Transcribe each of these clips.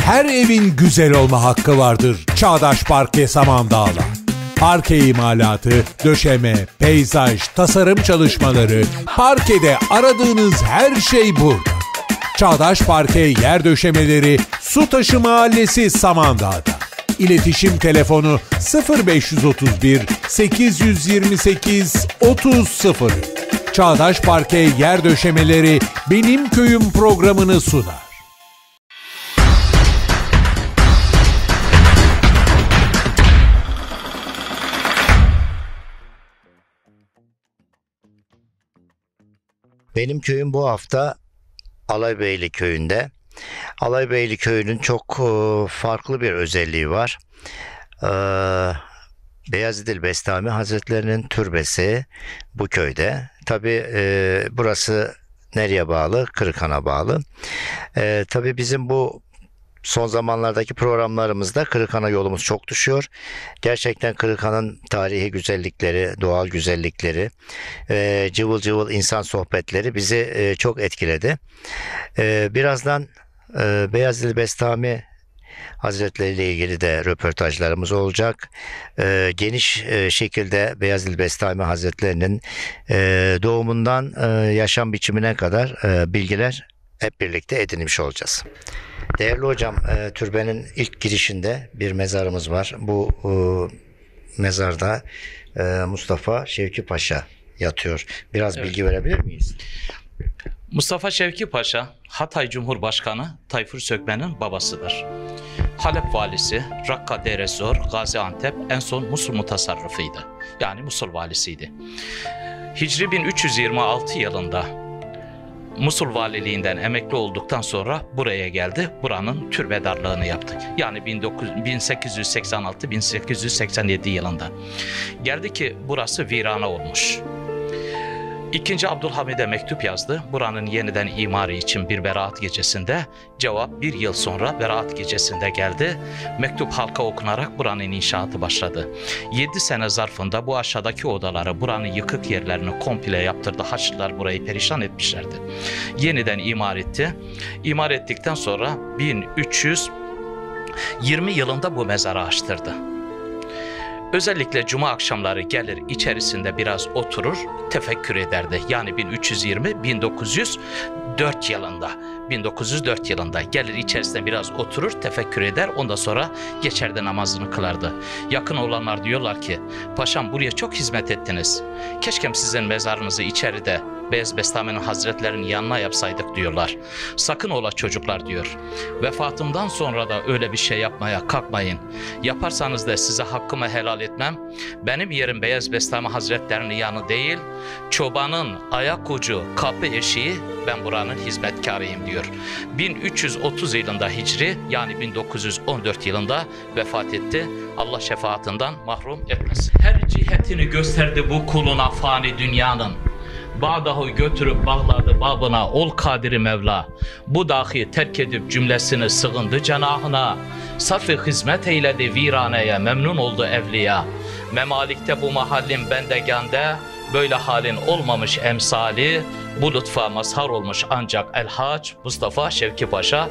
her evin güzel olma hakkı vardır Çağdaş Parke Samandağ'la. Parke imalatı, döşeme, peyzaj, tasarım çalışmaları, parkede aradığınız her şey burada. Çağdaş Parke yer döşemeleri Sutaşı Mahallesi Samandağ'da. İletişim telefonu 0531 828 3000. Çağdaş Parke yer döşemeleri Benim Köyüm programını sunar. Benim köyüm bu hafta Alaybeyli köyünde. Alaybeyli köyünün çok farklı bir özelliği var. Beyazıt Bestami Hazretlerinin türbesi bu köyde. Tabii burası nereye bağlı? Kırıkhan'a bağlı. Tabii bizim bu son zamanlardaki programlarımızda Kırıkhan'a yolumuz çok düşüyor. Gerçekten Kırıkhan'ın tarihi güzellikleri, doğal güzellikleri, cıvıl cıvıl insan sohbetleri bizi çok etkiledi. Birazdan Beyazıt Bestami Hazretleri ile ilgili de röportajlarımız olacak. Geniş şekilde Beyazıt Bestami Hazretlerinin doğumundan yaşam biçimine kadar bilgiler hep birlikte edinmiş olacağız. Değerli hocam, türbenin ilk girişinde bir mezarımız var. Bu mezarda Mustafa Şevki Paşa yatıyor. Biraz bilgi verebilir miyiz? Mustafa Şevki Paşa, Hatay Cumhurbaşkanı Tayfur Sökmen'in babasıdır. Halep valisi, Rakka Derezor, Gaziantep, en son Musul mutasarrıfıydı. Yani Musul valisiydi. Hicri 1326 yılında Musul valiliğinden emekli olduktan sonra buraya geldi. Buranın türbedarlığını yaptı. Yani 1886-1887 yılında. Geldi ki burası virane olmuş. İkinci Abdülhamid'e mektup yazdı. Buranın yeniden imarı için bir beraat gecesinde. Cevap bir yıl sonra beraat gecesinde geldi. Mektup halka okunarak buranın inşaatı başladı. 7 sene zarfında bu aşağıdaki odaları, buranın yıkık yerlerini komple yaptırdı. Haçlılar burayı perişan etmişlerdi. Yeniden imar etti. İmar ettikten sonra 1320 yılında bu mezarı açtırdı. Özellikle cuma akşamları gelir içerisinde biraz oturur, tefekkür ederdi. Yani 1904 yılında gelir içerisinde biraz oturur, tefekkür eder. Ondan sonra geçerdi namazını kılardı. Yakın olanlar diyorlar ki, paşam buraya çok hizmet ettiniz. Keşke sizin mezarınızı içeride Beyazıt Bestami'nin Hazretlerinin yanına yapsaydık diyorlar. Sakın ola çocuklar diyor. Vefatımdan sonra da öyle bir şey yapmaya kalkmayın. Yaparsanız da size hakkımı helal etmem. Benim yerim Beyazıt Bestami Hazretlerinin yanı değil, çobanın ayak ucu kapı eşiği, ben buranın hizmetkarıyım diyor. 1330 yılında Hicri, yani 1914 yılında vefat etti. Allah şefaatinden mahrum etmesin. Her cihetini gösterdi bu kuluna fani dünyanın. Bağdahu götürüp bağladı babına, ol kadiri Mevla. Bu dahi terk edip cümlesini sığındı cenahına. Safı hizmet eyledi viraneye, memnun oldu evliya. Memalikte bu mahallin bendegande, böyle halin olmamış emsali. Bu lütfa mazhar olmuş ancak El-Hac Mustafa Şevki Paşa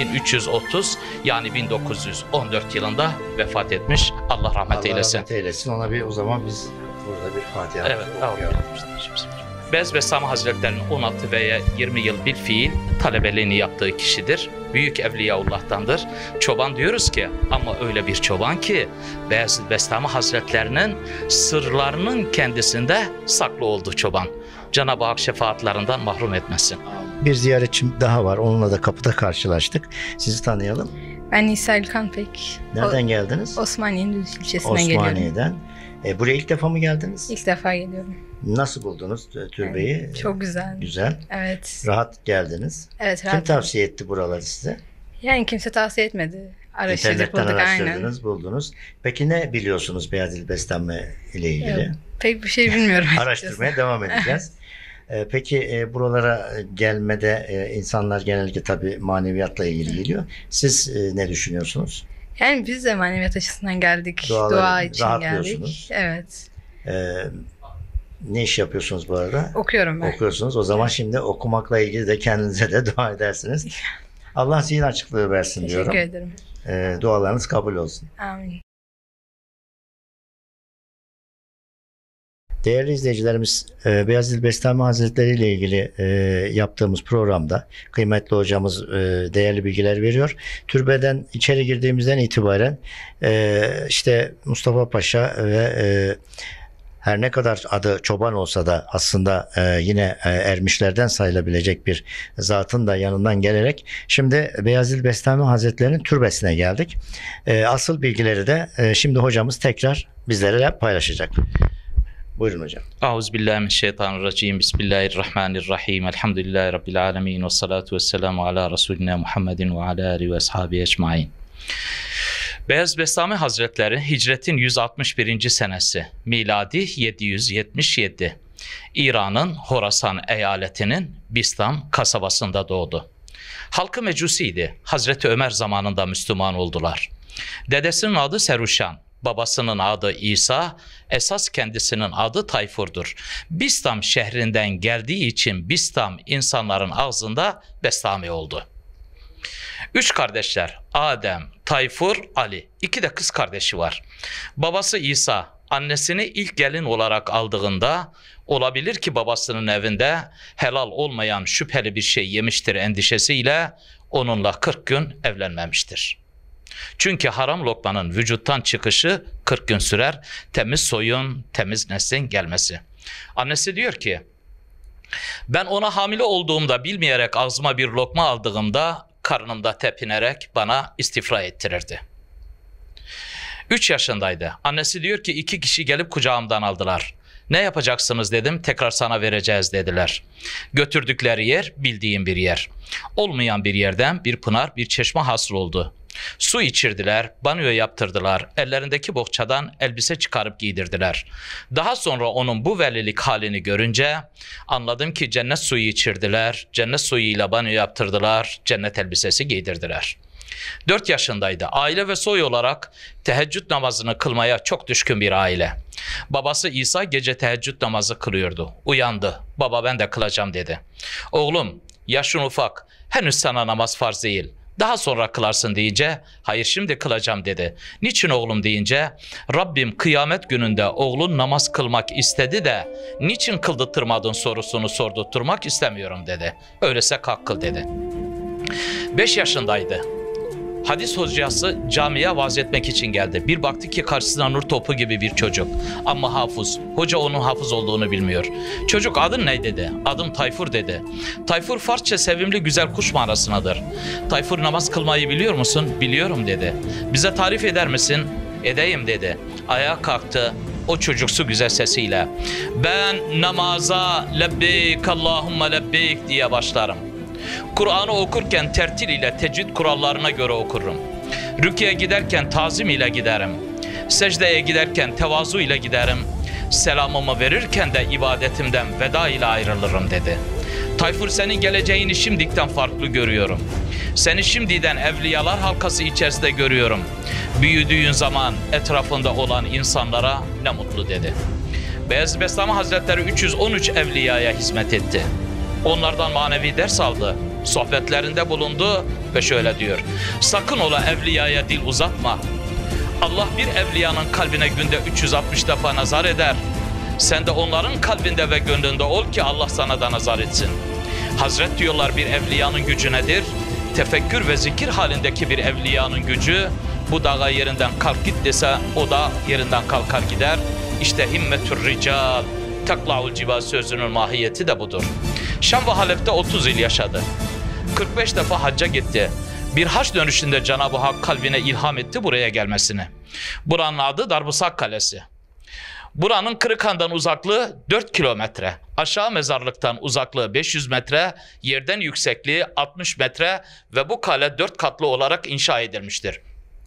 1330 yani 1914 yılında vefat etmiş. Allah rahmet eylesin. Allah rahmet eylesin. Ona bir o zaman biz burada bir Fatiha okuyalım. Beyazıt Bestami Hazretleri'nin 16 veya 20 yıl bir fiil talebeliğini yaptığı kişidir. Büyük Evliyaullah'tandır. Çoban diyoruz ki, ama öyle bir çoban ki Beyazıt Bestami Hazretleri'nin sırlarının kendisinde saklı olduğu çoban. Cenab-ı Hak şefaatlerinden mahrum etmesin. Bir ziyaretçim daha var. Onunla da kapıda karşılaştık. Sizi tanıyalım. Ben Nisa Gülkanpek. Nereden geldiniz? Osmaniye'nin Düzce ilçesinden geliyorum. Osmaniye'den. Buraya ilk defa mı geldiniz? İlk defa geliyorum. Nasıl buldunuz türbeyi? Evet, çok güzel. Güzel. Evet. Rahat geldiniz. Evet, rahat. Kim tavsiye etti buraları size? Yani kimse tavsiye etmedi. İnternetten araştırdınız, buldunuz. Peki ne biliyorsunuz Beyazıt Bestami ile ilgili? Yok, pek bir şey bilmiyorum. Araştırmaya devam edeceğiz. Peki buralara gelmede insanlar genellikle tabii maneviyatla ilgili geliyor. Siz ne düşünüyorsunuz? Yani biz de maneviyat açısından geldik. Dua için geldik. Evet. Ne iş yapıyorsunuz bu arada? Okuyorum ben. Okuyorsunuz. O zaman şimdi okumakla ilgili de kendinize de dua edersiniz. Allah zihin açıklığı versin diyorum. Teşekkür ederim. Dualarınız kabul olsun. Amin. Değerli izleyicilerimiz, Beyazıt Bestami Hazretleri ile ilgili yaptığımız programda kıymetli hocamız değerli bilgiler veriyor. Türbeden içeri girdiğimizden itibaren işte Mustafa Paşa ve her ne kadar adı çoban olsa da aslında yine ermişlerden sayılabilecek bir zatın da yanından gelerek şimdi Beyazıt Bestami Hazretleri'nin türbesine geldik. Asıl bilgileri de şimdi hocamız tekrar bizlerle paylaşacak. Buyurun hocam. Euzubillahimineşşeytanirracim. Bismillahirrahmanirrahim. Elhamdülillahi Rabbil alemin. Ve salatu ve selamu ala Resulina Muhammedin ve ala alihi ve ashabi ecmain. Beyazıt Bestami Hazretleri hicretin 161. senesi, miladi 777. İran'ın Horasan eyaletinin Bistam kasabasında doğdu. Halkı Mecusiydi. Hazreti Ömer zamanında Müslüman oldular. Dedesinin adı Seruşan, babasının adı İsa, esas kendisinin adı Tayfur'dur. Bistam şehrinden geldiği için Bistam insanların ağzında Bestami oldu. 3 kardeşler, Adem, Tayfur, Ali. 2 de kız kardeşi var. Babası İsa, annesini ilk gelin olarak aldığında olabilir ki babasının evinde helal olmayan şüpheli bir şey yemiştir endişesiyle onunla 40 gün evlenmemiştir. Çünkü haram lokmanın vücuttan çıkışı 40 gün sürer, temiz soyun, temiz neslin gelmesi. Annesi diyor ki, ben ona hamile olduğumda bilmeyerek ağzıma bir lokma aldığımda karnımda tepinerek bana istifra ettirirdi. 3 yaşındaydı. Annesi diyor ki 2 kişi gelip kucağımdan aldılar. Ne yapacaksınız dedim, tekrar sana vereceğiz dediler. Götürdükleri yer bildiğim bir yer. Olmayan bir yerden bir pınar, bir çeşme hasıl oldu. Su içirdiler, banyo yaptırdılar, ellerindeki bohçadan elbise çıkarıp giydirdiler. Daha sonra onun bu velilik halini görünce anladım ki cennet suyu içirdiler, cennet suyuyla banyo yaptırdılar, cennet elbisesi giydirdiler. 4 yaşındaydı. Aile ve soy olarak teheccüd namazını kılmaya çok düşkün bir aile. Babası İsa gece teheccüd namazı kılıyordu. Uyandı. Baba ben de kılacağım dedi. Oğlum yaşın ufak, henüz sana namaz farz değil. Daha sonra kılarsın deyince, hayır şimdi kılacağım dedi. Niçin oğlum deyince, Rabbim kıyamet gününde oğlun namaz kılmak istedi de niçin kıldırtmadın sorusunu sordurtturmak istemiyorum dedi. Öyleyse kalk kıl dedi. 5 yaşındaydı. Hadis hocası camiye vaaz etmek için geldi. Bir baktı ki karşısına nur topu gibi bir çocuk. Ama hafız. Hoca onun hafız olduğunu bilmiyor. Çocuk adın ne dedi? Adım Tayfur dedi. Tayfur Farsça sevimli güzel kuş manasındadır. Tayfur namaz kılmayı biliyor musun? Biliyorum dedi. Bize tarif eder misin? Edeyim dedi. Ayağa kalktı. O çocuksu güzel sesiyle. Ben namaza lebbeyk Allahümme lebbeyk diye başlarım. Kur'an'ı okurken tertil ile tecvid kurallarına göre okurum. Rüküye giderken tazim ile giderim. Secdeye giderken tevazu ile giderim. Selamımı verirken de ibadetimden veda ile ayrılırım dedi. Tayfur senin geleceğini şimdiden farklı görüyorum. Seni şimdiden evliyalar halkası içerisinde görüyorum. Büyüdüğün zaman etrafında olan insanlara ne mutlu dedi. Beyazıt Bestami Hazretleri 313 evliyaya hizmet etti. Onlardan manevi ders aldı, sohbetlerinde bulundu ve şöyle diyor. Sakın ola evliyaya dil uzatma. Allah bir evliyanın kalbine günde 360 defa nazar eder. Sen de onların kalbinde ve gönlünde ol ki Allah sana da nazar etsin. Hazret diyorlar bir evliyanın gücü nedir? Tefekkür ve zikir halindeki bir evliyanın gücü, bu dağa yerinden kalk git dese o da yerinden kalkar gider. İşte himmetür rical, takla'ul cibal sözünün mahiyeti de budur. Şam ve Halep'te 30 yıl yaşadı. 45 defa hacca gitti. Bir hac dönüşünde Cenab-ı Hak kalbine ilham etti buraya gelmesini. Buranın adı Darbusak Kalesi. Buranın Kırıkhan'dan uzaklığı 4 kilometre. Aşağı mezarlıktan uzaklığı 500 metre, yerden yüksekliği 60 metre ve bu kale 4 katlı olarak inşa edilmiştir.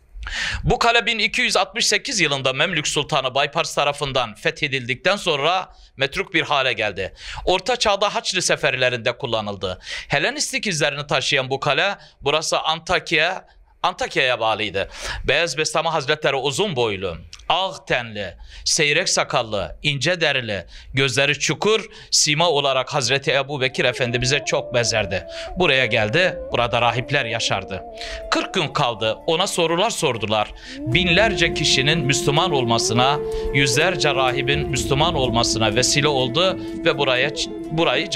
Bu kale 1268 yılında Memlük Sultanı Baybars tarafından fethedildikten sonra metruk bir hale geldi. Orta Çağ'da Haçlı seferlerinde kullanıldı. Helenistik izlerini taşıyan bu kale, burası Antakya'ya bağlıydı. Beyaz Bestami Hazretleri uzun boylu, ağ tenli, seyrek sakallı, ince derili, gözleri çukur, sima olarak Hazreti Ebu Bekir Efendimiz'e çok benzerdi. Buraya geldi, burada rahipler yaşardı. 40 gün kaldı, ona sorular sordular. Binlerce kişinin Müslüman olmasına, yüzlerce rahibin Müslüman olmasına vesile oldu ve burayı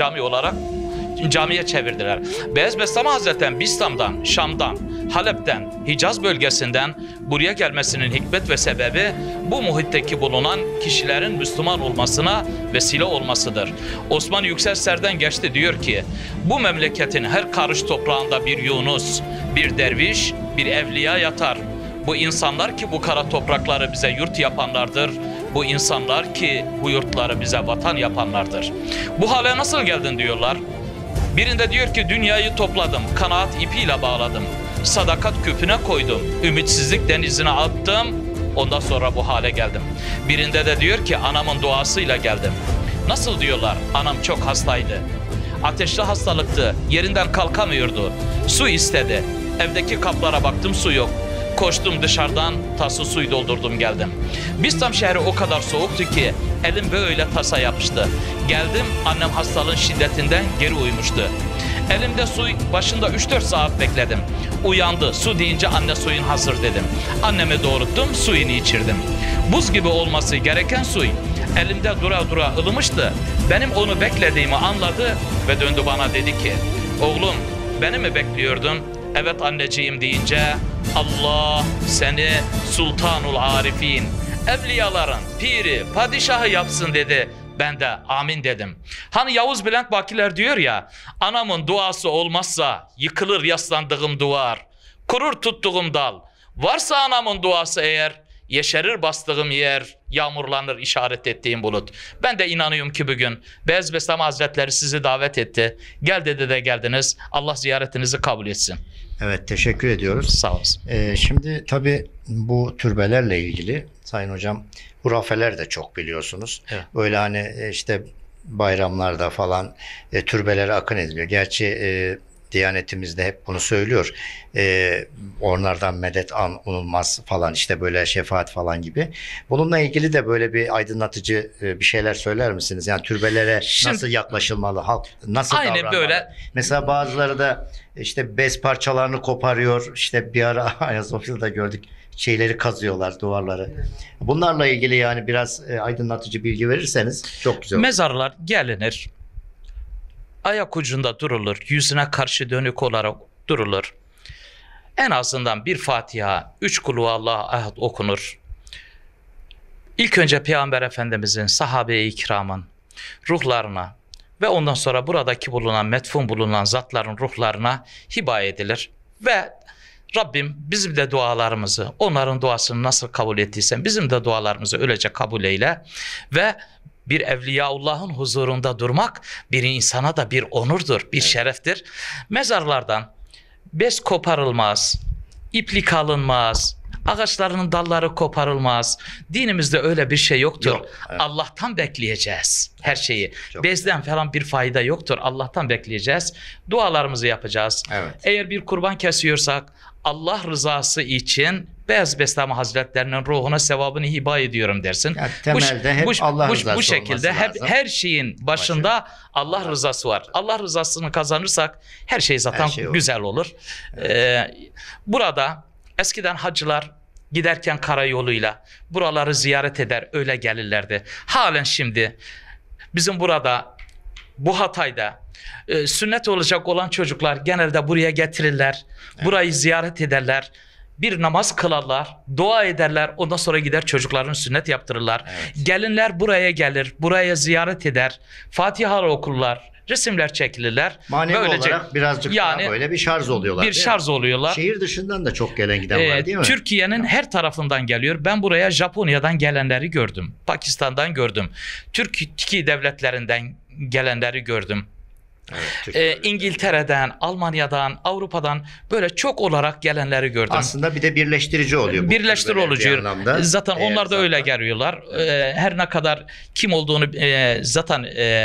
camiye çevirdiler. Beyaz Bestami Hazretleri Bistam'dan, Şam'dan, Halep'ten, Hicaz bölgesinden buraya gelmesinin hikmet ve sebebi bu muhitteki bulunan kişilerin Müslüman olmasına vesile olmasıdır. Osman Yüksel Ser'den geçti, diyor ki bu memleketin her karış toprağında bir Yunus, bir derviş, bir evliya yatar. Bu insanlar ki bu kara toprakları bize yurt yapanlardır. Bu insanlar ki bu yurtları bize vatan yapanlardır. Bu hale nasıl geldin diyorlar. Birinde diyor ki dünyayı topladım, kanaat ipiyle bağladım. Sadakat küpüne koydum, ümitsizlik denizine attım. Ondan sonra bu hale geldim. Birinde de diyor ki anamın duasıyla geldim. Nasıl diyorlar? Anam çok hastaydı. Ateşli hastalıktı, yerinden kalkamıyordu. Su istedi. Evdeki kaplara baktım, su yok. Koştum dışarıdan, tası suyu doldurdum geldim. Bistam şehri o kadar soğuktu ki elim böyle tasa yapıştı. Geldim, annem hastalığın şiddetinden geri uyumuştu. Elimde su, başında 3-4 saat bekledim. Uyandı, su deyince anne suyun hazır dedim. Annemi doğrulttum, suyunu içirdim. Buz gibi olması gereken suy elimde dura dura ılımıştı. Benim onu beklediğimi anladı ve döndü bana dedi ki oğlum beni mi bekliyordun? Evet anneciğim deyince Allah seni Sultanul Arifin, evliyaların piri, padişahı yapsın dedi. Ben de amin dedim. Hani Yavuz Bülent Bakiler diyor ya, anamın duası olmazsa yıkılır yaslandığım duvar, kurur tuttuğum dal. Varsa anamın duası eğer, yeşerir bastığım yer, yağmurlanır işaret ettiğim bulut. Ben de inanıyorum ki bugün Beyaz Bestami Hazretleri sizi davet etti. Gel dedi de geldiniz. Allah ziyaretinizi kabul etsin. Evet, teşekkür ediyoruz. Sağ olasın. Şimdi tabii bu türbelerle ilgili Sayın Hocam hurafeler de çok biliyorsunuz. Evet. Böyle hani işte bayramlarda falan türbelere akın ediliyor. Gerçi Diyanetimizde hep bunu söylüyor. Onlardan medet umulmaz falan, işte böyle şefaat falan gibi. Bununla ilgili de böyle bir aydınlatıcı bir şeyler söyler misiniz? Yani türbelere nasıl yaklaşılmalı? Halk nasıl davranmalı? Böyle. Mesela bazıları da işte bez parçalarını koparıyor. İşte bir ara Ayasofya'da gördük. Şeyleri kazıyorlar, duvarları. Bunlarla ilgili yani biraz aydınlatıcı bilgi verirseniz çok güzel olur. Mezarlar gelinir. Ayak ucunda durulur, yüzüne karşı dönük olarak durulur. En azından bir Fatiha, 3 Kul Huvallahu Ahad okunur. İlk önce Peygamber Efendimizin, sahabe-i kiramın ruhlarına ve ondan sonra buradaki bulunan, metfun bulunan zatların ruhlarına hiba edilir. Ve Rabbim bizim de dualarımızı, onların duasını nasıl kabul ettiysen bizim de dualarımızı öylece kabul eyle ve bir Evliyaullah'ın huzurunda durmak bir insana da bir onurdur, bir şereftir. Mezarlardan bez koparılmaz, iplik alınmaz, ağaçlarının dalları koparılmaz. Dinimizde öyle bir şey yoktur. Yok, evet. Allah'tan bekleyeceğiz her şeyi. Çok Bezden falan bir fayda yoktur. Allah'tan bekleyeceğiz. Dualarımızı yapacağız. Evet. Eğer bir kurban kesiyorsak Allah rızası için Beyaz Bestami Hazretlerinin ruhuna sevabını hiba ediyorum dersin. Yani temelde hep Allah rızası bu şekilde hep her şeyin başında Allah rızası var. Allah rızasını kazanırsak her şey zaten her şey güzel olur. Evet. Burada eskiden hacılar giderken karayoluyla buraları ziyaret eder, öyle gelirlerdi. Halen şimdi bizim burada bu Hatay'da sünnet olacak olan çocuklar genelde buraya getirirler. Evet. Burayı ziyaret ederler. Bir namaz kılarlar, dua ederler. Ondan sonra gider çocukların sünnet yaptırırlar. Evet. Gelinler buraya gelir, buraya ziyaret eder. Fatihalar okurlar, resimler çekilirler. Manevi olarak birazcık yani, daha böyle bir şarj oluyorlar. Bir şarj oluyorlar. Şehir dışından da çok gelen giden var değil mi? Türkiye'nin her tarafından geliyor. Ben buraya Japonya'dan gelenleri gördüm. Pakistan'dan gördüm. Türkiye devletlerinden gelenleri gördüm. Evet, İngiltere'den, Almanya'dan, Avrupa'dan böyle çok olarak gelenleri gördüm. Aslında bir de birleştirici oluyor. Birleştirici oluyor. Zaten onlar da öyle geliyorlar. Her ne kadar kim olduğunu zaten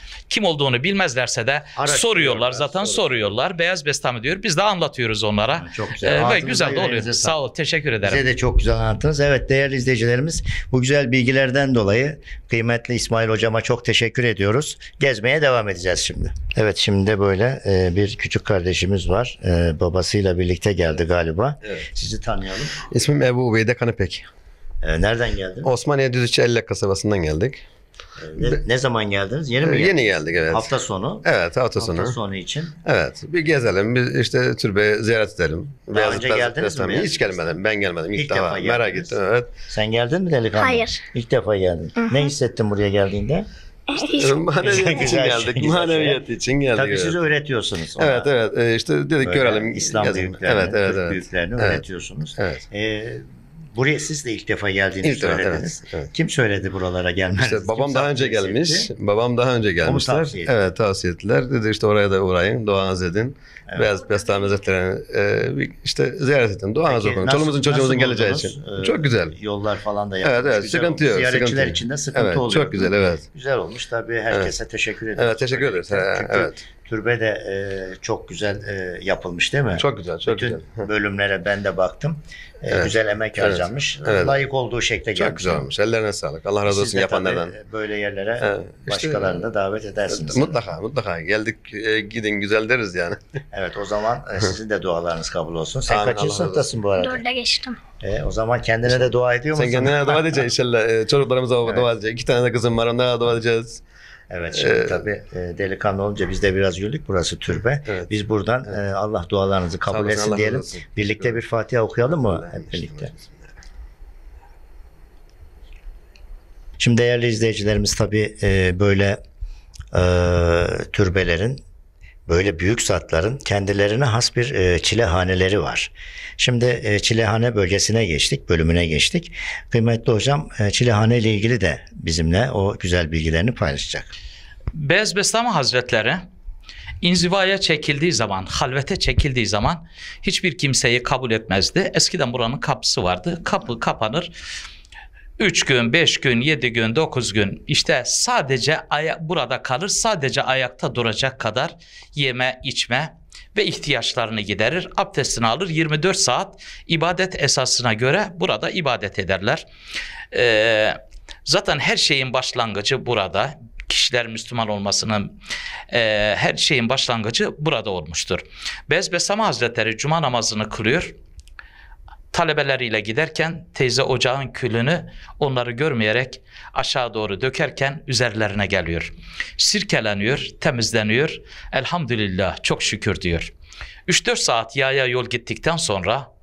Kim olduğunu bilmezlerse de soruyorlar. Zaten soruyorlar. Beyaz Bestami diyor. Biz de anlatıyoruz onlara. Çok güzel. Ve güzel de oluyor. Sağ ol. Teşekkür ederim. Bize de çok güzel anlattınız. Evet değerli izleyicilerimiz, bu güzel bilgilerden dolayı kıymetli İsmail hocama çok teşekkür ediyoruz. Gezmeye devam edeceğiz şimdi. Evet, şimdi de böyle bir küçük kardeşimiz var. Babasıyla birlikte geldi galiba. Evet. Sizi tanıyalım. İsmim Ebu Ubeyde Kanıpek. Nereden geldin? Osmaniye Düzüçü Ellek kasabasından geldik. Ne zaman geldiniz? Yeni mi geldiniz? Yeni geldik, evet. Hafta sonu. Evet, hafta sonu. Hafta sonu için. Evet, bir gezelim, bir işte türbe ziyaret edelim. Daha önce geldiniz mi? Hiç gelmedim, ben gelmedim. İlk defa geldiniz. merak ettim, evet. Sen geldin mi delikanlı? Hayır. İlk defa geldin. Ne hissettin buraya geldiğinde? Maneviyat için Güzel geldik, şey. maneviyat için geldik. Tabii evet. siz öğretiyorsunuz ona. Evet, işte dedik Böyle görelim. İslam gezelim. büyüklerini, Evet. Türk büyüklerini Evet. öğretiyorsunuz. Evet. Buraya siz de ilk defa geldiğinizi İlk defa, söylediniz. evet. Kim söyledi buralara gelmenizi? İşte babam Kim daha önce tavsiye gelmiş. etti? Babam daha önce gelmişler. tavsiye etti. Evet, tavsiye ettiler. Dedi işte oraya da uğrayın, duanızı edin. Evet. Beyaz Bestami Hazretleri'ni işte ziyaret edin. Duanızı Peki, okuyun. Çoluğumuzun çocuğumuzun nasıl geleceği buldunuz? için. Çok güzel. Yollar falan da yapılmış. Evet, Güzel sıkıntı olmuş. yok. Ziyaretçiler sıkıntı yok. için de sıkıntı evet, oluyor. çok güzel, evet. Güzel olmuş. Tabii herkese teşekkür ediyoruz. Evet, teşekkür ederiz. Çünkü Evet. türbe de çok güzel yapılmış değil mi? Çok güzel, çok Bütün güzel. bölümlere ben de baktım. Evet. Güzel emek Evet. harcanmış. Evet. Layık olduğu şekilde gelmiş. Çok güzel olmuş. Ellerine sağlık. Allah razı Siz olsun de yapanlardan. tabii böyle yerlere Evet, işte- başkalarını da davet edersiniz. Mutlaka. Geldik, gidin güzel deriz yani. Evet, o zaman sizin de dualarınız kabul olsun. Sen Amin, kaçıncı Allah razı sınıftasın bu arada? 4'e geçtim. O zaman kendine de dua ediyor musun? Sen kendine dua edeceksin inşallah. Çocuklarımıza dua edeceksin. 2 tane de kızım var, onlara dua edeceğiz. Evet, şimdi tabii delikanlı olunca biz de biraz güldük. Burası türbe. Evet. Biz buradan Allah dualarınızı Sağ kabul olasın, etsin Allah diyelim. razı olsun. Birlikte bir Fatiha okuyalım mı hep birlikte? Şimdi değerli izleyicilerimiz, tabii böyle türbelerin, böyle büyük zatların kendilerine has bir çilehaneleri var. Şimdi çilehane bölgesine geçtik, bölümüne geçtik. Kıymetli hocam çilehane ile ilgili de bizimle o güzel bilgilerini paylaşacak. Beyaz Bestami Hazretleri inzivaya çekildiği zaman, halvete çekildiği zaman hiçbir kimseyi kabul etmezdi. Eskiden buranın kapısı vardı. Kapı kapanır. 3 gün, 5 gün, 7 gün, 9 gün işte sadece burada kalır. Sadece ayakta duracak kadar yeme, içme ve ihtiyaçlarını giderir. Abdestini alır. 24 saat ibadet esasına göre burada ibadet ederler. Zaten her şeyin başlangıcı burada. Kişiler Müslüman olmasının her şeyin başlangıcı burada olmuştur. Beyaz Bestami Hazretleri cuma namazını kılıyor. Talebeleriyle giderken teyze ocağın külünü onları görmeyerek aşağı doğru dökerken üzerlerine geliyor. Sirkeleniyor, temizleniyor. Elhamdülillah, çok şükür diyor. 3-4 saat yaya yol gittikten sonra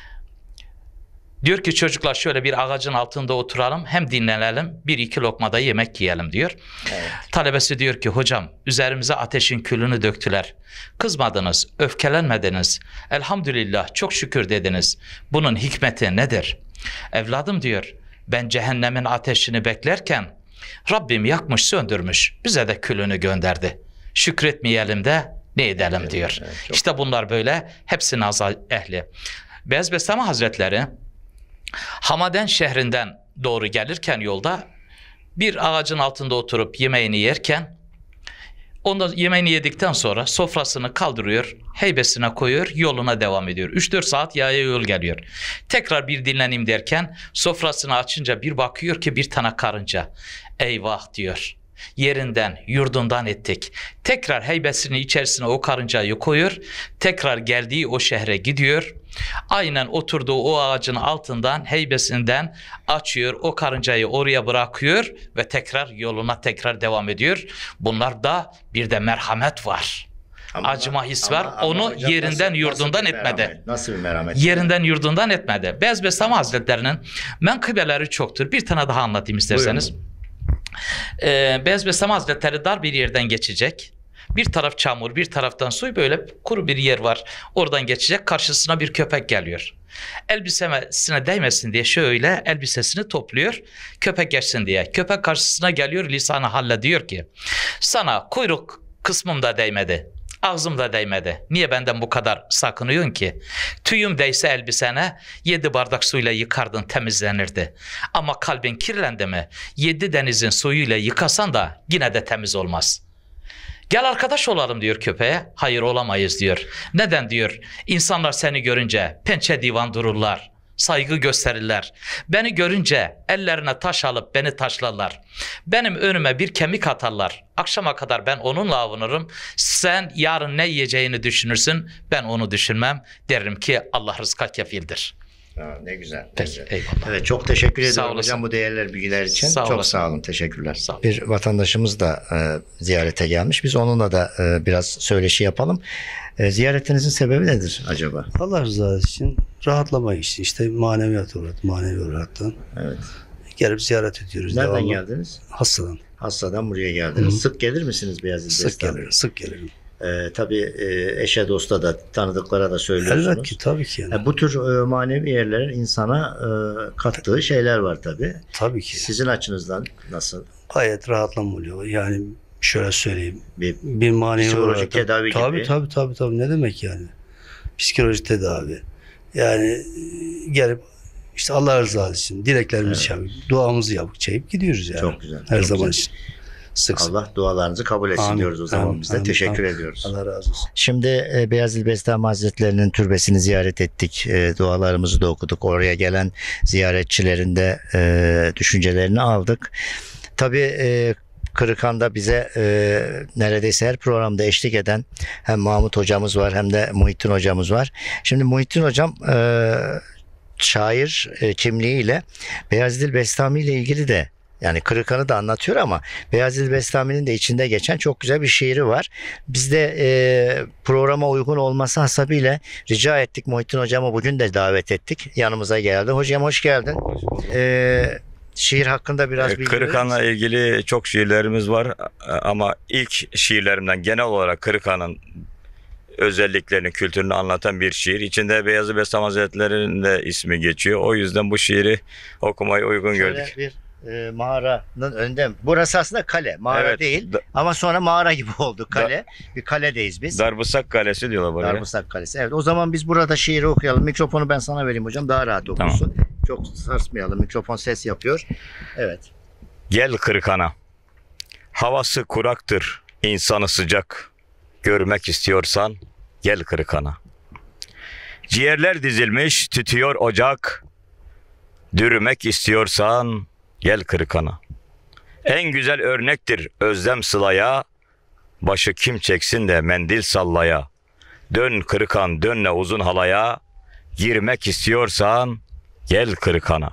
diyor ki çocuklar şöyle bir ağacın altında oturalım, hem dinlenelim, 1-2 lokmada yemek yiyelim diyor. Evet. Talebesi diyor ki hocam üzerimize ateşin külünü döktüler. Kızmadınız, öfkelenmediniz. Elhamdülillah, çok şükür dediniz. Bunun hikmeti nedir? Evladım diyor, ben cehennemin ateşini beklerken Rabbim yakmış söndürmüş, bize de külünü gönderdi. Şükretmeyelim de ne edelim diyor. Evet, İşte bunlar böyle, hepsi naz ehli. Beyaz Bestami Hazretleri Hamaden şehrinden doğru gelirken yolda bir ağacın altında oturup yemeğini yerken, ondan yemeğini yedikten sonra sofrasını kaldırıyor, heybesine koyuyor, yoluna devam ediyor. 3-4 saat yaya yol geliyor. Tekrar bir dinleneyim derken sofrasını açınca bir bakıyor ki bir tane karınca. Eyvah diyor. Yerinden, yurdundan ettik. Tekrar heybesinin içerisine o karıncayı koyuyor. Tekrar geldiği o şehre gidiyor. Aynen oturduğu o ağacın altından, heybesinden açıyor. O karıncayı oraya bırakıyor ve tekrar yoluna tekrar devam ediyor. Bunlarda bir de merhamet var. Acıma his var. Onu hocam, yerinden, yurdundan bir etmedi. merhamet, nasıl bir merhamet? Yerinden, yurdundan etmedi. Beyaz Bestami Hazretleri'nin menkıbeleri çoktur. Bir tane daha anlatayım isterseniz. Beyaz Bestami Hazretleri dar bir yerden geçecek. Bir taraf çamur, bir taraftan su, böyle kuru bir yer var. Oradan geçecek, karşısına bir köpek geliyor. Elbisesine değmesin diye şöyle elbisesini topluyor, köpek geçsin diye. Köpek karşısına geliyor, lisanı halle diyor ki, sana kuyruk kısmım da değmedi, ağzım da değmedi. Niye benden bu kadar sakınıyorsun ki? Tüyüm değse elbisene 7 bardak suyla yıkardın, temizlenirdi. Ama kalbin kirlendi mi 7 denizin suyuyla yıkasan da yine de temiz olmaz. Gel arkadaş olalım diyor köpeğe. Hayır olamayız diyor. Neden diyor? İnsanlar seni görünce pençe divan dururlar. Saygı gösterirler. Beni görünce ellerine taş alıp beni taşlarlar. Benim önüme bir kemik atarlar. Akşama kadar ben onunla avunurum. Sen yarın ne yiyeceğini düşünürsün. Ben onu düşünmem. Derim ki Allah rızka kefildir. Ne güzel. Peki, eyvallah. Evet, çok teşekkür Sağ ediyorum olasın. hocam bu değerli bilgiler için. Sağ çok olasın. sağ olun. Teşekkürler. Sağ olun. Bir vatandaşımız da ziyarete gelmiş. Biz onunla da biraz söyleşi yapalım. Ziyaretinizin sebebi nedir acaba? Allah rızası için rahatlamak için işte manevi olaraktan Evet. gelip ziyaret ediyoruz. Nereden devamlı. geldiniz? Hastadan. Hastadan buraya geldiniz. Hı. Sık gelir misiniz Beyazıt Sık Bestami? gelirim. Sık gelirim. Tabii eşe dosta da tanıdıklara da söylüyorsunuz. Elbette ki tabii ki. Yani. Bu tür manevi yerlerin insana kattığı şeyler var tabii. Tabii ki. Sizin açınızdan nasıl? Gayet rahatlama oluyor. Yani şöyle söyleyeyim. Bir Bir manevi psikolojik olarak. tedavi gibi. Tabii. Ne demek yani? Psikolojik tedavi. Yani gelip işte Allah rızası için dileklerimizi yapıp, duamızı yapıp çekip gidiyoruz yani. Çok güzel. Her çok zaman güzel. için. Sık sık. Allah dualarınızı kabul etsin Amin, diyoruz o zaman amin, biz de. amin, Teşekkür amin. ediyoruz. Allah razı olsun. Şimdi Beyazıt Bestami Hazretleri'nin türbesini ziyaret ettik. Dualarımızı da okuduk. Oraya gelen ziyaretçilerin de düşüncelerini aldık. Tabii Kırıkhan'da bize neredeyse her programda eşlik eden hem Mahmut hocamız var hem de Muhittin hocamız var. Şimdi Muhittin hocam şair kimliğiyle Beyazıt Bestami ile ilgili de yani Kırıkhan'ı da anlatıyor ama Beyazıt Bestami'nin de içinde geçen çok güzel bir şiiri var. Biz de programa uygun olması hasebiyle rica ettik. Muhittin hocamı bugün de davet ettik. Yanımıza geldi. Hocam hoş geldin. Şiir hakkında biraz bilgi verir Kırıkhan'la misin? ilgili çok şiirlerimiz var ama ilk şiirlerimden genel olarak Kırıkhan'ın özelliklerini, kültürünü anlatan bir şiir. İçinde Beyazıt Bestami Hazretleri'nin de ismi geçiyor. O yüzden bu şiiri okumaya uygun Şöyle gördük. bir mağaranın önünde. Burası aslında kale. Mağara Evet, değil. Ama sonra mağara gibi oldu kale. Bir kaledeyiz biz. Darbusak Kalesi diyorlar buraya. Darbusak Kalesi. Evet, o zaman biz burada şiiri okuyalım. Mikrofonu ben sana vereyim hocam. Daha rahat okursun. Çok sarsmayalım. Mikrofon ses yapıyor. Evet. Gel Kırıkhan'a. Havası kuraktır, insanı sıcak. Görmek istiyorsan gel Kırıkhan'a. Ciğerler dizilmiş, tütüyor ocak. Dürümek istiyorsan gel Kırıkhan'a. En güzel örnektir özlem sılaya. Başı kim çeksin de mendil sallaya. Dön Kırıkhan dönle uzun halaya. Girmek istiyorsan gel Kırıkhan'a.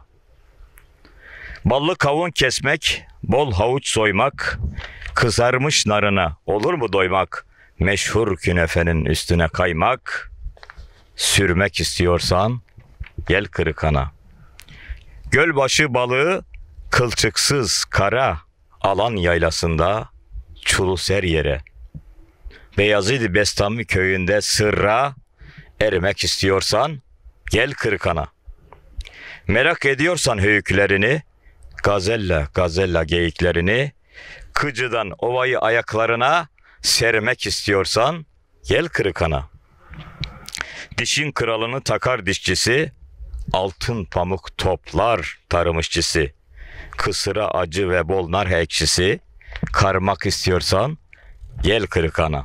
Ballı kavun kesmek, bol havuç soymak, kızarmış narına olur mu doymak? Meşhur künefenin üstüne kaymak, sürmek istiyorsan gel Kırıkhan'a. Gölbaşı balığı kılçıksız kara alan yaylasında çulu ser yere. Beyazıt Bestami köyünde sırra erimek istiyorsan gel Kırıkhan'a. Merak ediyorsan höyüklerini, gazella geyiklerini, Kıcı'dan ovayı ayaklarına sermek istiyorsan gel Kırıkhan'a. Dişin kralını takar dişçisi, altın pamuk toplar tarım işçisi. Kısıra acı ve bol nar ekşisi, karmak istiyorsan gel Kırıkhan'a.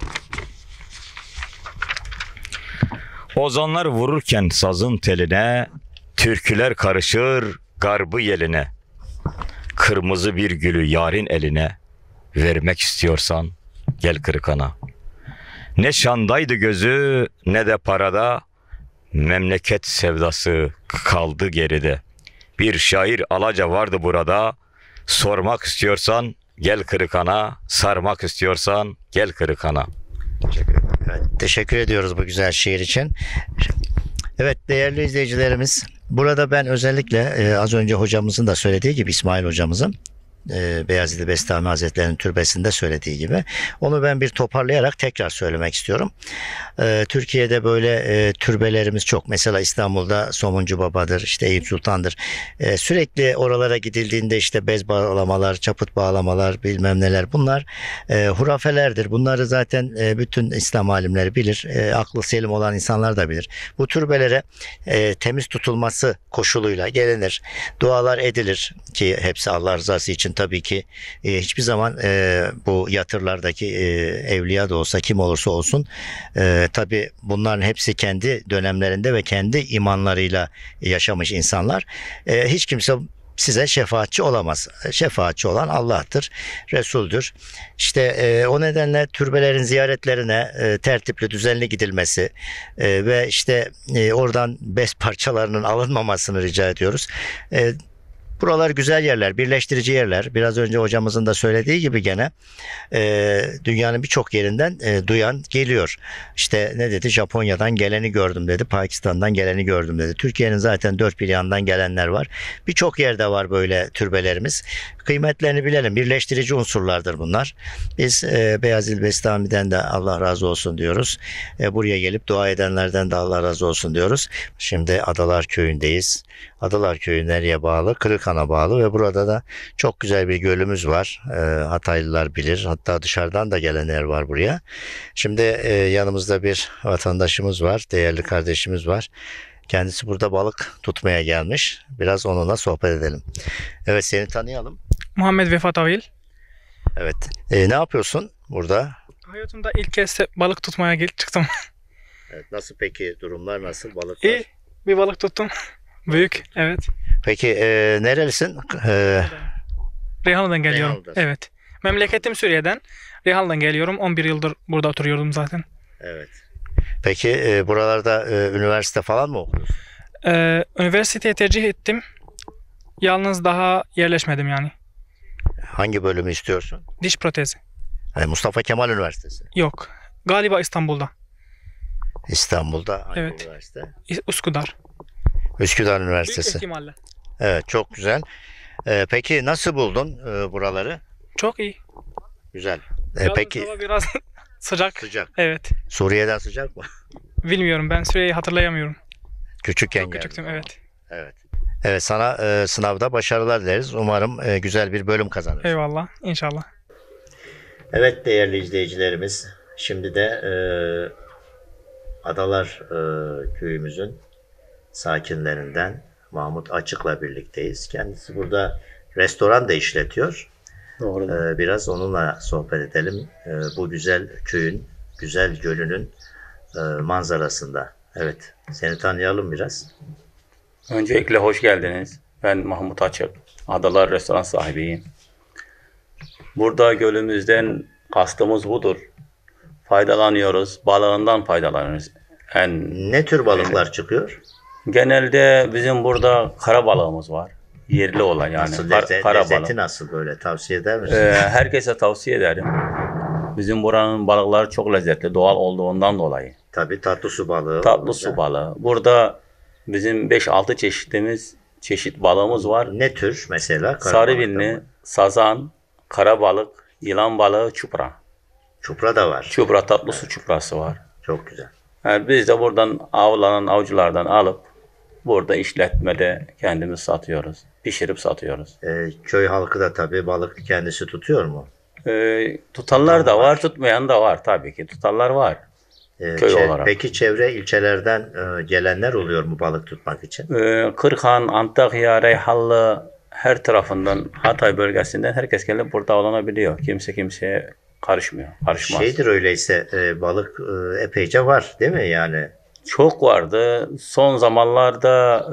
Ozanlar vururken sazın teline, türküler karışır garbı yeline. Kırmızı bir gülü yarın eline, vermek istiyorsan gel Kırıkhan'a. Ne şandaydı gözü ne de parada, memleket sevdası kaldı geride. Bir şair Alaca vardı burada, sormak istiyorsan gel Kırıkhan'a, sarmak istiyorsan gel Kırıkhan'a. Evet, teşekkür ediyoruz bu güzel şiir için. Evet değerli izleyicilerimiz, burada ben özellikle az önce hocamızın da söylediği gibi İsmail hocamızın Beyazıt Bestami Hazretleri'nin türbesinde söylediği gibi onu ben bir toparlayarak tekrar söylemek istiyorum. Türkiye'de böyle türbelerimiz çok. Mesela İstanbul'da Somuncu Baba'dır, işte Eyüp Sultan'dır. Sürekli oralara gidildiğinde işte bez bağlamalar, çaput bağlamalar, bilmem neler bunlar hurafelerdir. Bunları zaten bütün İslam alimleri bilir. Aklı selim olan insanlar da bilir. Bu türbelere temiz tutulması koşuluyla gelinir. Dualar edilir ki hepsi Allah rızası için için tabii ki hiçbir zaman bu yatırlardaki evliya da olsa kim olursa olsun tabii bunların hepsi kendi dönemlerinde ve kendi imanlarıyla yaşamış insanlar. Hiç kimse size şefaatçi olamaz. Şefaatçi olan Allah'tır, Resul'dür. İşte o nedenle türbelerin ziyaretlerine tertipli, düzenli gidilmesi ve işte oradan bez parçalarının alınmamasını rica ediyoruz. Buralar güzel yerler, birleştirici yerler. Biraz önce hocamızın da söylediği gibi gene dünyanın birçok yerinden duyan geliyor. İşte ne dedi? Japonya'dan geleni gördüm dedi. Pakistan'dan geleni gördüm dedi. Türkiye'nin zaten dört bir yandan gelenler var. Birçok yerde var böyle türbelerimiz. Kıymetlerini bilelim. Birleştirici unsurlardır bunlar. Biz Beyazıt Bestami'den de Allah razı olsun diyoruz. Buraya gelip dua edenlerden de Allah razı olsun diyoruz. Şimdi Adalar Köyü'ndeyiz. Adalar Köyü nereye bağlı? Kırıkhan'a bağlı ve burada da çok güzel bir gölümüz var. Hataylılar bilir. Hatta dışarıdan da gelenler var buraya. Şimdi yanımızda bir vatandaşımız var. Değerli kardeşimiz var. Kendisi burada balık tutmaya gelmiş. Biraz onunla sohbet edelim. Evet, seni tanıyalım. Muhammed Vefat Avil. Evet. Ne yapıyorsun burada? Hayatımda ilk kez balık tutmaya çıktım. Evet, nasıl peki, durumlar nasıl, balıklar? İyi, bir balık tuttum. Büyük, evet. Peki nerelisin? Reyhanlı'dan geliyorum. Reyhanlı'dasın. Evet. Memleketim Suriye'den. Reyhanlı'dan geliyorum. 11 yıldır burada oturuyordum zaten. Evet. Peki buralarda üniversite falan mı okuyorsun? Üniversiteye tercih ettim. Yalnız daha yerleşmedim yani. Hangi bölümü istiyorsun? Diş protezi. Yani Mustafa Kemal Üniversitesi. Yok. Galiba İstanbul'da. İstanbul'da hangi Evet. üniversite? Üsküdar. Üsküdar Büyük Üniversitesi. ihtimalle. Evet, çok güzel. Peki nasıl buldun buraları? Çok iyi. Güzel. Yalnız Peki hava biraz sıcak. sıcak. Evet. Suriye'den sıcak mı? Bilmiyorum, ben Suriye'yi hatırlayamıyorum. Küçükken Çok geldin. küçüktüm, evet. Evet. Evet, sana sınavda başarılar dileriz. Umarım güzel bir bölüm kazanırsın. Eyvallah, inşallah. Evet değerli izleyicilerimiz, şimdi de Adalar köyümüzün sakinlerinden Mahmut Açık'la birlikteyiz. Kendisi burada restoran da işletiyor. Doğru. Biraz onunla sohbet edelim. Bu güzel köyün, güzel gölünün manzarasında. Evet, seni tanıyalım biraz. Öncelikle hoş geldiniz. Ben Mahmut Açık. Adalar restoran sahibiyim. Burada gölümüzden kastımız budur. Faydalanıyoruz. Balığından faydalanıyoruz. Ne tür balıklar çıkıyor? Genelde bizim burada kara balığımız var. Yerli olan yani. Nasıl, Kara lezzeti balık. nasıl, böyle tavsiye eder misin? Herkese tavsiye ederim. Bizim buranın balıkları çok lezzetli. Doğal olduğundan dolayı. Tabii tatlı su balığı. Tatlı su balığı. Burada bizim 5-6 çeşit balığımız var. Ne tür mesela? Sarıbilni, sazan, kara balık, yılan balığı, çupra. Çupra da var. Çupra, tatlı su çuprası var. Çok güzel. Yani biz de buradan avlanan avcılardan alıp burada işletmede kendimiz satıyoruz. Pişirip satıyoruz. Köy halkı da tabii balık kendisi tutuyor mu? Tutanlar da var, tutmayan da var tabii ki. Tutanlar var. Köy olarak. Peki çevre ilçelerden gelenler oluyor mu balık tutmak için? Kırkhan, Antakya, Reyhanlı her tarafından, Hatay bölgesinden herkes gelip burada avlanabiliyor. Kimse kimseye karışmıyor. Karışmaz. Şeydir öyleyse, balık epeyce var değil mi yani? Çok vardı. Son zamanlarda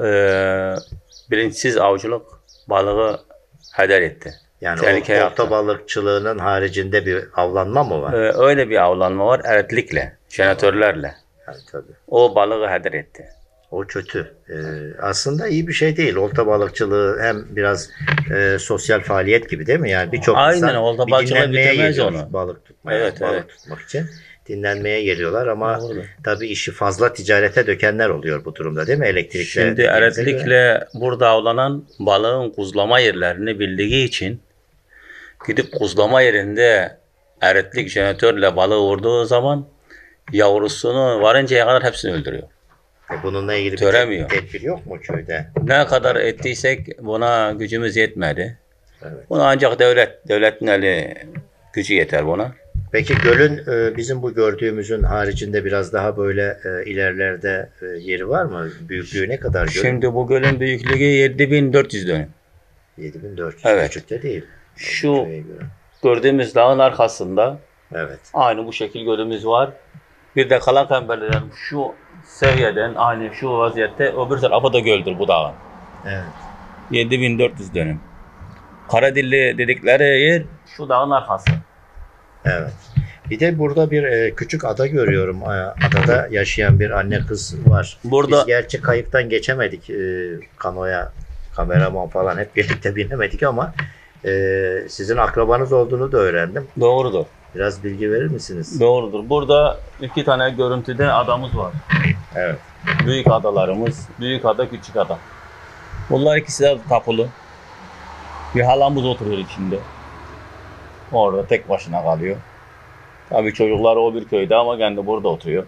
bilinçsiz avcılık balığı heder etti. Yani tehlikeye olta attı. balıkçılığının haricinde bir avlanma mı var? Öyle bir avlanma var. Eretlikle, jeneratörlerle. Yani tabii. O balığı heder etti. O kötü. Aslında iyi bir şey değil. Olta balıkçılığı hem biraz sosyal faaliyet gibi değil mi? Yani birçok insan olta bir balıkçılığı dinlenmeye bitirmez geliyor onu. balık tutmaya, Evet, balık evet. tutmak için. Dinlenmeye geliyorlar ama Doğru. tabii işi fazla ticarete dökenler oluyor bu durumda değil mi? Elektrikle. Şimdi eretlikle burada avlanan balığın kuzlama yerlerini bildiği için gidip kuzlama yerinde eretlik jeneratörle balığı vurduğu zaman yavrusunu varıncaya kadar hepsini öldürüyor. Bununla ilgili Töremiyor. bir tedbir yok mu köyde? Ne kadar ettiysek buna gücümüz yetmedi. Evet. Buna ancak devletin eli gücü yeter buna. Peki gölün bizim bu gördüğümüzün haricinde biraz daha böyle ilerlerde yeri var mı? Büyüklüğü ne kadar gölün? Şimdi bu gölün büyüklüğü 7400 dönüm. 7400. Evet. Küçük de değil. Şu gördüğümüz dağın arkasında Evet. aynı bu şekil gölümüz var. Bir de Kalakamberli'den şu seviyeden aynı şu vaziyette öbür tarafa da göldür bu dağın. Evet. 7400 dönüm. Karadilli dedikleri yer şu dağın arkası. Evet. Bir de burada bir küçük ada görüyorum. Adada yaşayan bir anne kız var. Burada biz gerçi kayıktan geçemedik. Kanoya, kameraman falan hep birlikte binemedik ama sizin akrabanız olduğunu da öğrendim. Doğrudur. Biraz bilgi verir misiniz? Doğrudur. Burada 2 tane görüntüde adamız var. Evet. Büyük adalarımız. Büyük ada, küçük ada. Bunlar ikisi de tapulu. Bir halamız oturuyor içinde. Orada tek başına kalıyor. Tabii çocuklar o bir köyde ama kendi burada oturuyor.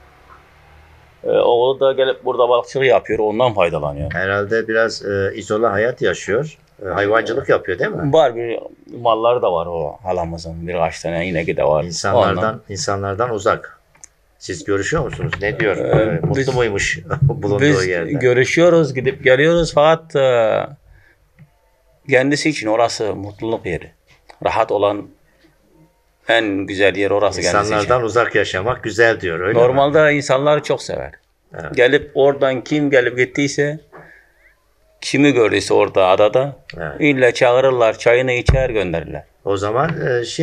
O da gelip burada balıkçılık yapıyor. Ondan faydalanıyor. Herhalde biraz izole hayat yaşıyor. Hayvancılık yapıyor değil mi? Var bir malları da var o halamızın. Birkaç tane ineği de var. İnsanlardan uzak. Siz görüşüyor musunuz? Ne diyor? Mutlu muymuş bulunduğu biz yerde? Biz görüşüyoruz, gidip geliyoruz fakat kendisi için orası mutluluk yeri. Rahat olan en güzel yer orası kendisi için. İnsanlardan uzak yaşamak güzel diyor öyle Normalde mi? insanları çok sever. Evet. Gelip oradan kim gelip gittiyse, kimi gördüyse orada adada illa çağırırlar, çayını içer gönderirler. O zaman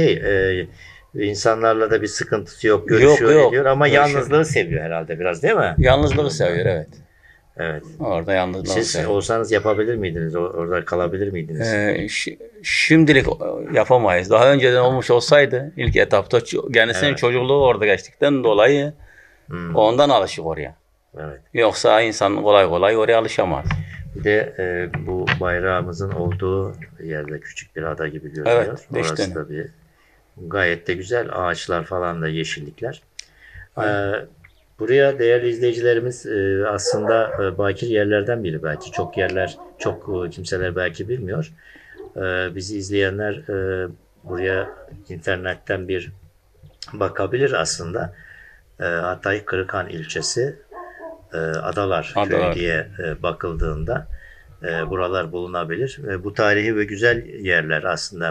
insanlarla da bir sıkıntısı yok, görüşüyor ediyor ama yalnızlığı seviyor herhalde biraz değil mi? Yalnızlığı seviyor evet. Evet. Orada yalnızlığı Siz seviyor. olsanız yapabilir miydiniz? Orada kalabilir miydiniz? Şimdilik yapamayız. Daha önceden olmuş olsaydı ilk etapta kendisinin çocukluğu orada geçtikten dolayı ondan alışık oraya. Evet. Yoksa insan kolay kolay oraya alışamaz. Bir de bu bayrağımızın olduğu yerde küçük bir ada gibi görünüyor. Evet, orası da bir gayet de güzel. Ağaçlar falan da yeşillikler. Buraya değerli izleyicilerimiz aslında bakir yerlerden biri belki. Çok kimseler belki bilmiyor. Bizi izleyenler buraya internetten bir bakabilir aslında. Hatay Kırıkhan ilçesi Adalar Köyü diye bakıldığında buralar bulunabilir. Bu tarihi ve güzel yerler aslında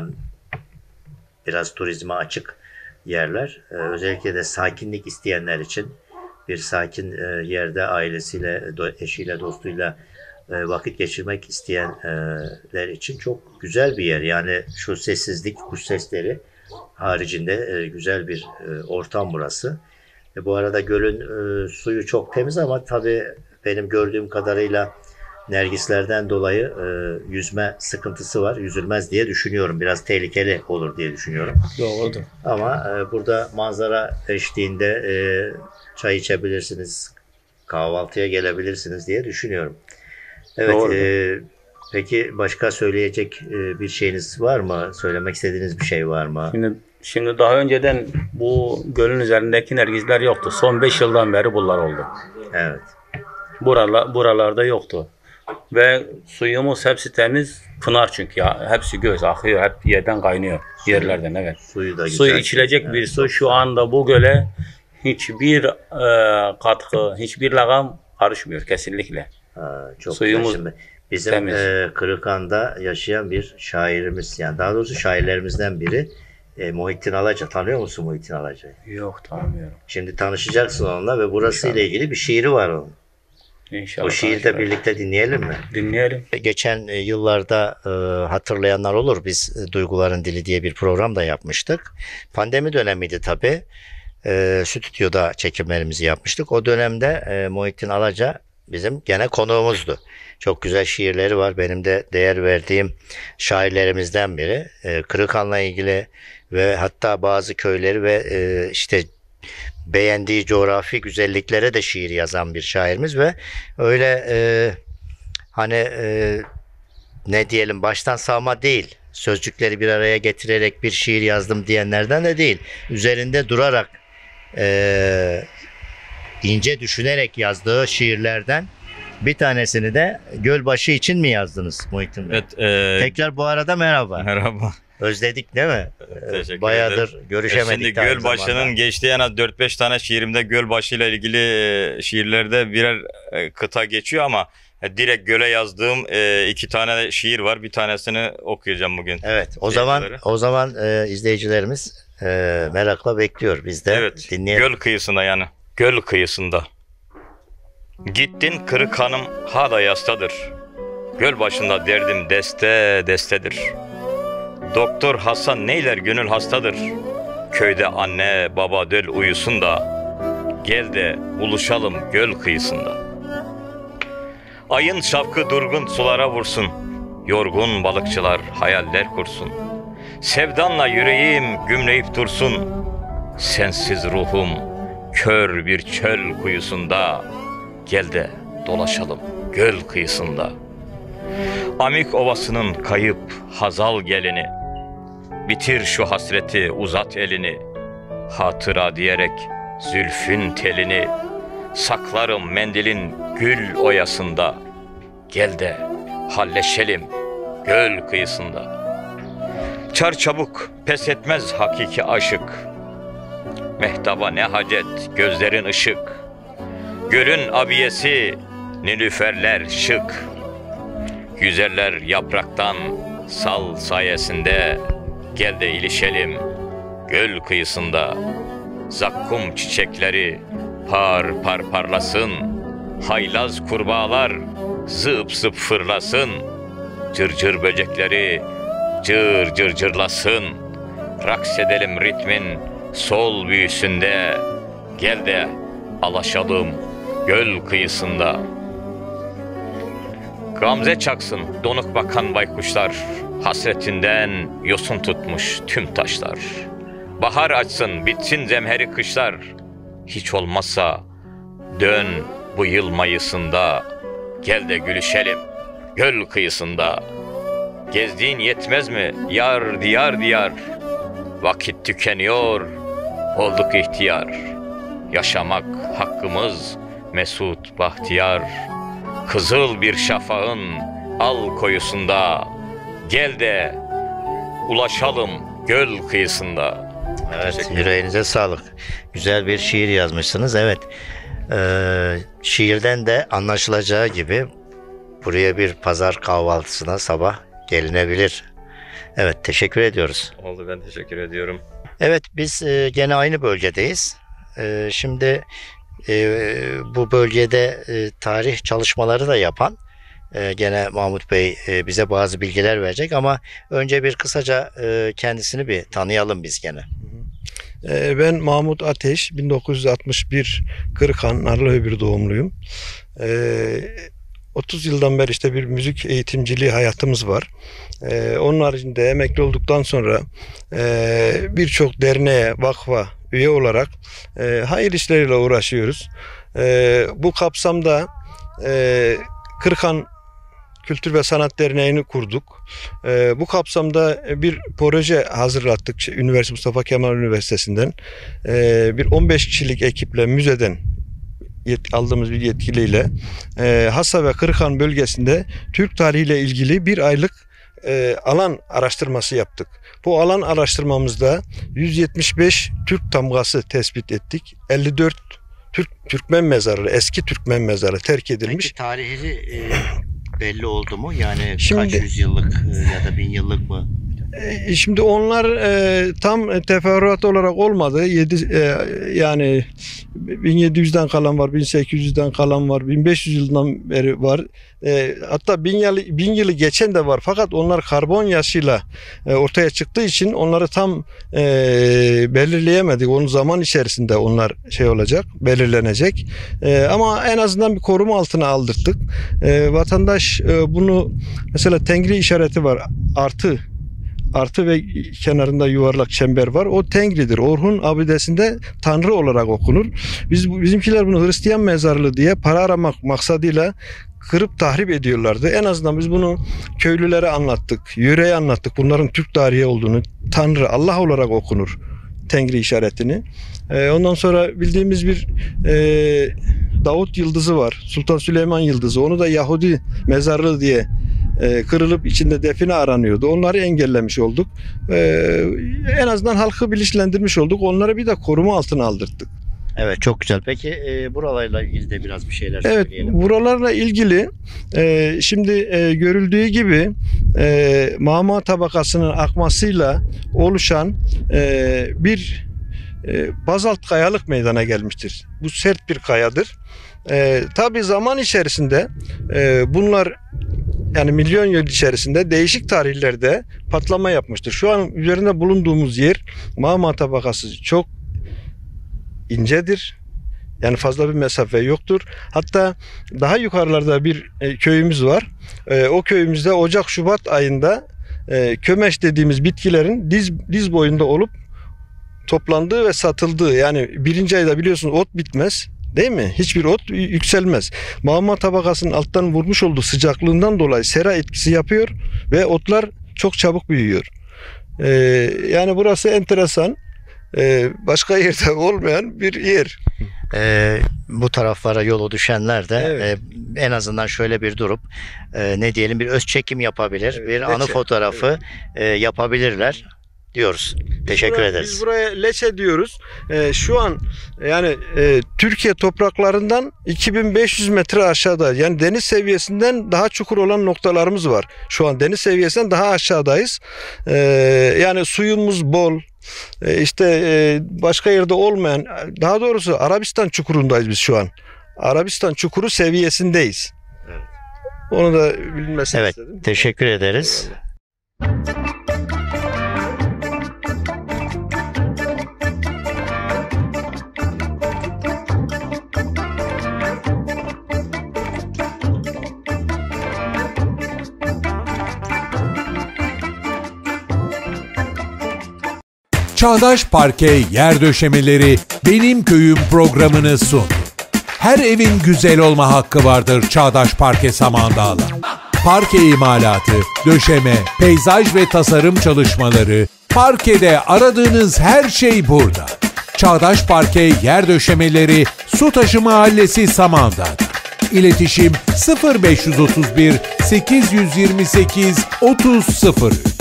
biraz turizme açık yerler. Özellikle de sakinlik isteyenler için bir sakin yerde ailesiyle, eşiyle, dostuyla vakit geçirmek isteyenler için çok güzel bir yer. Yani şu sessizlik, kuş sesleri haricinde güzel bir ortam burası. Bu arada gölün suyu çok temiz ama tabii benim gördüğüm kadarıyla nergislerden dolayı yüzme sıkıntısı var. Yüzülmez diye düşünüyorum. Biraz tehlikeli olur diye düşünüyorum. Doğrudur. Ama burada manzara eşliğinde çay içebilirsiniz, kahvaltıya gelebilirsiniz diye düşünüyorum. Evet. Peki başka söyleyecek bir şeyiniz var mı? Söylemek istediğiniz bir şey var mı? Şimdi daha önceden bu gölün üzerindeki nergizler yoktu. Son 5 yıldan beri bunlar oldu. Evet. Buralarda yoktu. Ve suyumuz hepsi temiz. Pınar çünkü ya. Hepsi göz akıyor. Hep yerden kaynıyor. Yerlerden evet. Suyu da güzel. Suyu içilecek bir su. Şu anda bu göle hiçbir katkı, hiçbir lagam karışmıyor kesinlikle. Çok suyumuz güzel. Bizim Kırıkhan'da yaşayan bir şairimiz, yani daha doğrusu şairlerimizden biri Muhittin Alaca. Tanıyor musun Muhittin Alaca'yı? Yok, tanımıyorum. Şimdi tanışacaksın onunla ve burası ile ilgili bir şiiri var onun. İnşallah. O şiiri de birlikte dinleyelim mi? Dinleyelim. Geçen yıllarda hatırlayanlar olur. Biz Duyguların Dili diye bir program da yapmıştık. Pandemi dönemiydi tabii. Stüdyoda çekimlerimizi yapmıştık. O dönemde Muhittin Alaca bizim gene konuğumuzdu. Çok güzel şiirleri var. Benim de değer verdiğim şairlerimizden biri. Kırıkhan'la ilgili ve hatta bazı köyleri ve işte beğendiği coğrafi güzelliklere de şiir yazan bir şairimiz ve öyle ne diyelim baştan sağma değil, sözcükleri bir araya getirerek bir şiir yazdım diyenlerden de değil. Üzerinde durarak ince düşünerek yazdığı şiirlerden bir tanesini de Gölbaşı için mi yazdınız Muhittin Bey? Evet. Tekrar bu arada merhaba. Merhaba. Özledik değil mi? Teşekkür Bayağıdır ederim. görüşemedik. Şimdi de aynı Gölbaşı'nın zamanda. geçtiği en az 4-5 tane şiirimde Gölbaşı ile ilgili şiirlerde birer kıta geçiyor ama direkt göle yazdığım 2 tane şiir var. Bir tanesini okuyacağım bugün. Evet. O zaman izleyicilerimiz merakla bekliyor. Biz de Evet. dinleyelim. Göl kıyısında yani. Göl kıyısında. Gittin kırık hanım hala yastadır. Göl başında derdim deste destedir. Doktor Hasan neyler gönül hastadır. Köyde anne baba döl uyusun da gel de buluşalım göl kıyısında. Ayın şapkı durgun sulara vursun. Yorgun balıkçılar hayaller kursun. Sevdanla yüreğim gümleyip dursun. Sensiz ruhum kör bir çöl kuyusunda. Gel de dolaşalım göl kıyısında. Amik Ovası'nın kayıp hazal gelini. Bitir şu hasreti uzat elini. Hatıra diyerek zülfün telini. Saklarım mendilin gül oyasında. Gel de halleşelim göl kıyısında. Çar çabuk pes etmez hakiki aşık. Mehtaba ne hacet gözlerin ışık. Gölün abiyesi nilüferler şık. Güzeller yapraktan sal sayesinde. Gel de ilişelim göl kıyısında. Zakkum çiçekleri par par parlasın. Haylaz kurbağalar zıp zıp fırlasın. Cırcır böcekleri cır cır cırlasın. Raks edelim ritmin sol büyüsünde. Gel de alaşalım göl kıyısında. Gamze çaksın donuk bakan baykuşlar. Hasretinden yosun tutmuş tüm taşlar. Bahar açsın bitsin zemheri kışlar. Hiç olmazsa dön bu yıl Mayıs'ında. Gel de gülüşelim göl kıyısında. Gezdiğin yetmez mi yar diyar diyar. Vakit tükeniyor olduk ihtiyar. Yaşamak hakkımız mesut bahtiyar. Kızıl bir şafağın al koyusunda. Gel de ulaşalım göl kıyısında. Evet, yüreğinize sağlık. Güzel bir şiir yazmışsınız. Evet. Şiirden de anlaşılacağı gibi buraya bir pazar kahvaltısına sabah gelinebilir. Evet, teşekkür ediyoruz. Oldu, ben teşekkür ediyorum. Evet, biz gene aynı bölgedeyiz. Şimdi bu bölgede tarih çalışmaları da yapan gene Mahmut Bey bize bazı bilgiler verecek ama önce bir kısaca kendisini bir tanıyalım biz gene. Ben Mahmut Ateş, 1961 Kırıkhan Narlıhöbür doğumluyum. 30 yıldan beri işte bir müzik eğitimciliği hayatımız var. Onun haricinde emekli olduktan sonra birçok derneğe, vakfa üye olarak hayır işleriyle uğraşıyoruz. Bu kapsamda Kırıkhan Kültür ve Sanat Derneği'ni kurduk. Bu kapsamda bir proje hazırlattık Mustafa Kemal Üniversitesi'nden. Bir 15 kişilik ekiple müzeden aldığımız bir yetkiliyle Hassa ve Kırıkhan bölgesinde Türk tarihiyle ilgili bir aylık alan araştırması yaptık. Bu alan araştırmamızda 175 Türk tamgası tespit ettik. 54 Türkmen mezarı, eski Türkmen mezarı terk edilmiş. Peki tarihi belli oldu mu? Yani kaç yüzyıllık ya da 1000 yıllık mı? Şimdi onlar tam teferruat olarak olmadı. Yani 1700'den kalan var, 1800'den kalan var, 1500 yıldan beri var. Hatta 1000 yılı geçen de var. Fakat onlar karbon yaşıyla ortaya çıktığı için onları tam belirleyemedik. Onun zaman içerisinde onlar olacak, belirlenecek. Ama en azından bir koruma altına aldırttık. Vatandaş bunu mesela Tengri işareti var. Artı ve kenarında yuvarlak çember var. O Tengri'dir. Orhun abidesinde Tanrı olarak okunur. Bizimkiler bunu Hristiyan mezarlığı diye para aramak maksadıyla kırıp tahrip ediyorlardı. En azından biz bunu köylülere anlattık. Yöreye anlattık. Bunların Türk tarihi olduğunu, Tanrı, Allah olarak okunur Tengri işaretini. Ondan sonra bildiğimiz bir Davut yıldızı var. Sultan Süleyman yıldızı. Onu da Yahudi mezarlığı diye kırılıp içinde define aranıyordu. Onları engellemiş olduk. En azından halkı bilinçlendirmiş olduk. Onları bir de koruma altına aldırdık. Evet, çok güzel. Peki buralarla ilgili de biraz bir şeyler Evet, söyleyelim. buralarla ilgili şimdi görüldüğü gibi mağma tabakasının akmasıyla oluşan bir bazalt kayalık meydana gelmiştir. Bu sert bir kayadır. Tabii zaman içerisinde bunlar, yani milyon yıl içerisinde değişik tarihlerde patlama yapmıştır. Şu an üzerinde bulunduğumuz yer, mağma tabakası çok incedir. Yani fazla bir mesafe yoktur. Hatta daha yukarılarda bir köyümüz var. O köyümüzde Ocak-Şubat ayında kömeş dediğimiz bitkilerin diz boyunda olup toplandığı ve satıldığı, yani birinci ayda biliyorsunuz ot bitmez. Değil mi? Hiçbir ot yükselmez. Mağma tabakasının alttan vurmuş olduğu sıcaklığından dolayı sera etkisi yapıyor ve otlar çok çabuk büyüyor. Yani burası enteresan. Başka yerde olmayan bir yer. Bu taraflara yolu düşenler de Evet. En azından şöyle bir durup ne diyelim, bir öz çekim yapabilir, Evet, bir anı leçe. fotoğrafı yapabilirler diyoruz. Teşekkür ederiz. Biz buraya leçe diyoruz. Şu an yani Türkiye topraklarından 2500 metre aşağıda, yani deniz seviyesinden daha çukur olan noktalarımız var. Şu an deniz seviyesinden daha aşağıdayız. Yani suyumuz bol. Başka yerde olmayan, daha doğrusu Arabistan çukurundayız biz şu an. Arabistan çukuru seviyesindeyiz. Evet. Onu da bilinmesini Evet, istedim. teşekkür ederiz. Çağdaş Parke Yer Döşemeleri Benim Köyüm programını sundu. Her evin güzel olma hakkı vardır Çağdaş Parke Samandağ'la. Parke imalatı, döşeme, peyzaj ve tasarım çalışmaları, parkede aradığınız her şey burada. Çağdaş Parke Yer Döşemeleri Sutaşı Mahallesi Samandağ'da. İletişim 0531 828 3003.